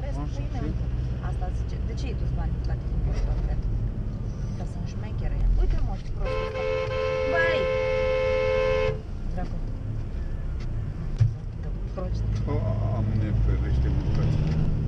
Vezi, Așa, pui și? asta zice. De ce ai dus bani la timpul cred? Ca să nu șmechere. Uite mă, ce prost ăsta. Băi! Dracu. Proști. Doamne ferește, mâncați.